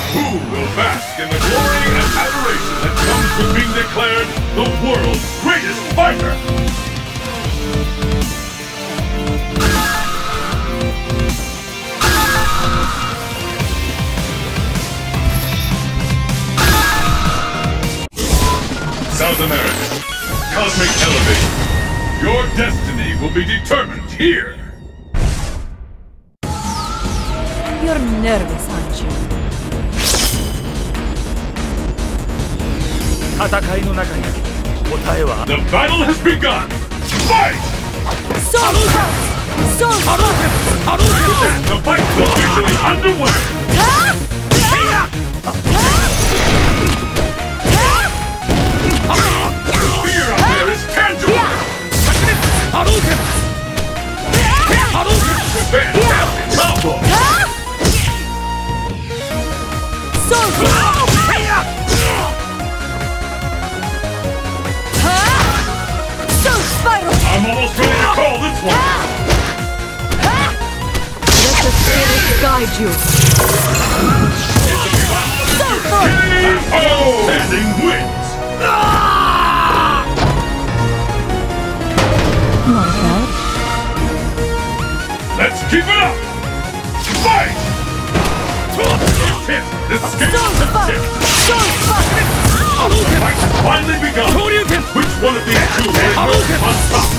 Who will bask in the glory and adoration that comes with being declared the world's greatest fighter? South America, Cosmic Elevation. Your destiny will be determined here. You're nervous, aren't you? 戦いの中に答えは The battle has begun! Fight! Soul Pulse! Soul Pulse! The fight is officially underway! The fear out there is tangible! Fantastic combo! Soul Pulse! Soul Spiral! I'm almost ready to call this one! Let the spirits guide you! Soul Force! Standing wins! Not bad. Let's keep it up! Fight! This game Soul is Force! tip. Soul Force! The fight has finally begun! Which one of these two is on top?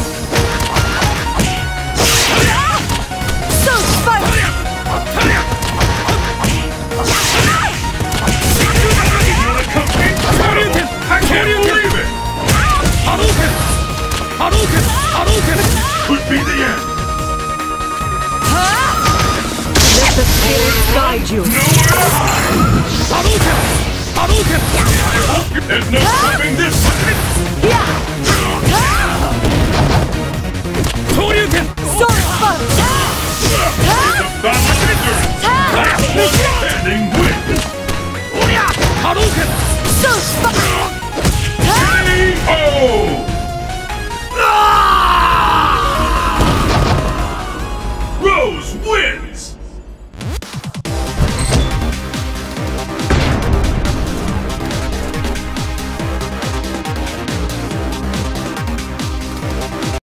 Soul Spiral! Incredible! I can't believe it! Could be the end! Let the spirits guide you! There's no stopping this one! Soul Force! The battle of endurance! Last one standing wins! Soul Spiral! K.O.